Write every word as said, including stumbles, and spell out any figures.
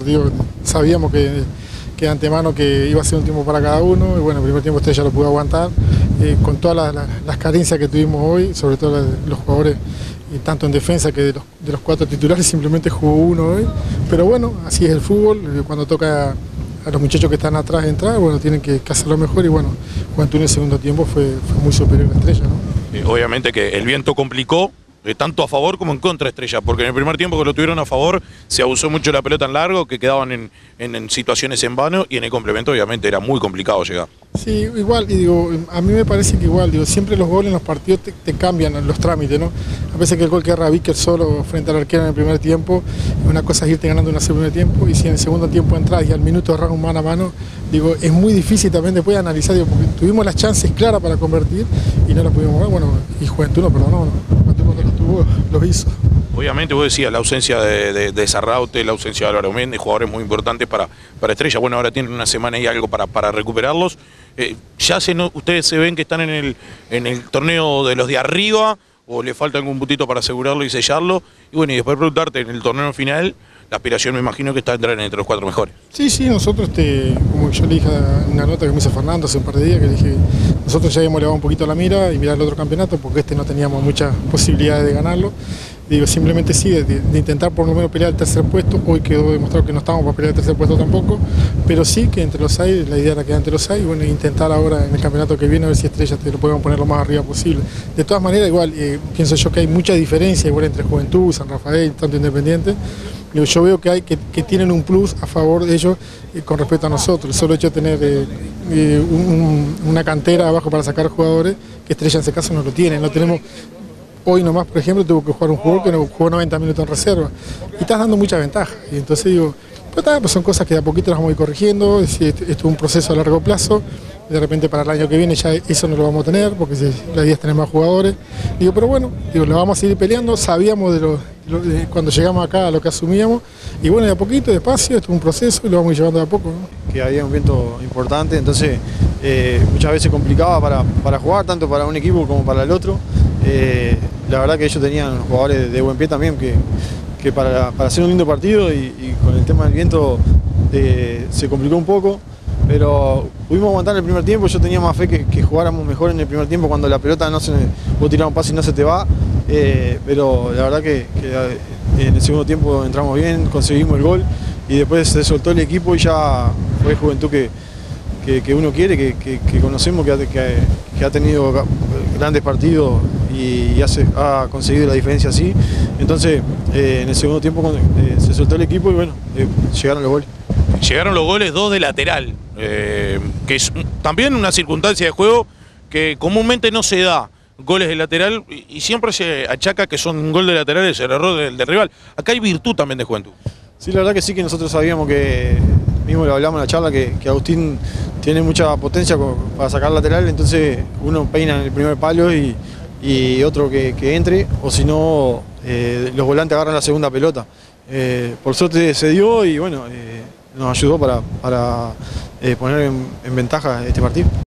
partido sabíamos que, que de antemano que iba a ser un tiempo para cada uno, y bueno, el primer tiempo Estrella lo pudo aguantar, eh, con todas las, las, las carencias que tuvimos hoy, sobre todo los jugadores, y tanto en defensa que de los, de los cuatro titulares simplemente jugó uno hoy, pero bueno, así es el fútbol, cuando toca a los muchachos que están atrás entrar, bueno, tienen que, que hacerlo mejor, y bueno, Juventud en el segundo tiempo fue, fue muy superior a Estrella, ¿no? Eh, obviamente que el viento complicó, eh, tanto a favor como en contra de Estrella, porque en el primer tiempo que lo tuvieron a favor se abusó mucho de la pelota en largo, que quedaban en, en, en situaciones en vano, y en el complemento obviamente era muy complicado llegar. Sí, igual, y digo, a mí me parece que igual, digo, siempre los goles en los partidos te, te cambian los trámites, ¿no? A veces que el gol que erra Víquer solo frente al arquero en el primer tiempo, una cosa es irte ganando en el segundo tiempo, y si en el segundo tiempo entras y al minuto erras un mano a mano, digo, es muy difícil también después de analizar, digo, porque tuvimos las chances claras para convertir y no las pudimos ver, bueno, y Juventud no perdonó, ¿no? Juventud cuando lo tuvo, lo hizo. Obviamente vos decías la ausencia de, de, de Zarraute, la ausencia de Álvaro Méndez, jugadores muy importantes para, para Estrella. Bueno, ahora tienen una semana y algo para, para recuperarlos. Eh, ¿Ya se no, ustedes se ven que están en el, en el torneo de los de arriba o le falta algún puntito para asegurarlo y sellarlo? Y bueno, y después preguntarte, en el torneo final, la aspiración me imagino que está entrar entre los cuatro mejores. Sí, sí, nosotros, este, como yo le dije en una nota que me hizo Fernando hace un par de días, que le dije, nosotros ya habíamos elevado un poquito la mira y mirar el otro campeonato, porque este no teníamos muchas posibilidades de ganarlo. Digo, simplemente sí, de, de intentar por lo menos pelear el tercer puesto. Hoy quedó demostrado que no estábamos para pelear el tercer puesto tampoco, pero sí que entre los seis, la idea era quedar entre los seis, y bueno, intentar ahora en el campeonato que viene a ver si Estrella te lo podemos poner lo más arriba posible. De todas maneras, igual, eh, pienso yo que hay mucha diferencia igual entre Juventud, San Rafael, tanto Independiente. Digo, yo veo que hay que, que tienen un plus a favor de ellos eh, con respecto a nosotros. El solo hecho de tener eh, eh, un, una cantera abajo para sacar jugadores, que Estrella en ese caso no lo tiene, no tenemos. Hoy nomás, por ejemplo, tuvo que jugar un jugador que no jugó noventa minutos en reserva. Y estás dando mucha ventaja. Y entonces digo, pues, tá, pues son cosas que de a poquito las vamos a ir corrigiendo. Es, esto es un proceso a largo plazo. De repente para el año que viene ya eso no lo vamos a tener, porque la idea es tener más jugadores. Digo, pero bueno, digo, lo vamos a seguir peleando. Sabíamos de lo, de, cuando llegamos acá a lo que asumíamos. Y bueno, de a poquito, despacio, esto es un proceso y lo vamos a ir llevando de a poco, ¿no? Que había un viento importante, entonces eh, muchas veces complicaba para, para jugar, tanto para un equipo como para el otro. Eh, la verdad que ellos tenían jugadores de, de buen pie también, que, que para, para hacer un lindo partido, y, y con el tema del viento eh, se complicó un poco, pero pudimos aguantar el primer tiempo. Yo tenía más fe que, que jugáramos mejor en el primer tiempo, cuando la pelota no se, vos tirás un pase y no se te va, eh, pero la verdad que, que en el segundo tiempo entramos bien, conseguimos el gol, y después se soltó el equipo y ya fue Juventud que, que, que uno quiere, que, que, que conocemos, que ha, que, que ha tenido grandes partidos y hace, ha conseguido la diferencia así. Entonces eh, en el segundo tiempo eh, se soltó el equipo y bueno, eh, llegaron los goles. Llegaron los goles, dos de lateral, eh, que es también una circunstancia de juego que comúnmente no se da, goles de lateral, y, y siempre se achaca que son un gol de lateral, es el error del, del rival. Acá hay virtud también de Juventud. Sí, la verdad que sí, que nosotros sabíamos que, mismo lo hablamos en la charla, que, que Agustín tiene mucha potencia para sacar lateral, entonces uno peina en el primer palo y, y otro que, que entre, o si no, eh, los volantes agarran la segunda pelota. Eh, por suerte se dio y bueno, eh, nos ayudó para, para eh, poner en, en ventaja este partido.